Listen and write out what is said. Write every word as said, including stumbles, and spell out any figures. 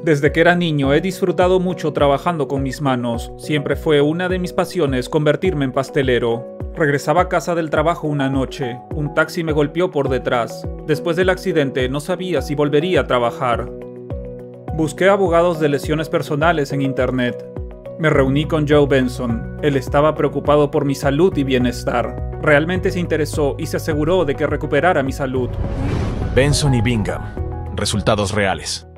Desde que era niño he disfrutado mucho trabajando con mis manos. Siempre fue una de mis pasiones convertirme en pastelero. Regresaba a casa del trabajo una noche. Un taxi me golpeó por detrás. Después del accidente no sabía si volvería a trabajar. Busqué abogados de lesiones personales en internet. Me reuní con Joe Benson. Él estaba preocupado por mi salud y bienestar. Realmente se interesó y se aseguró de que recuperara mi salud. Benson y Bingham. Resultados reales.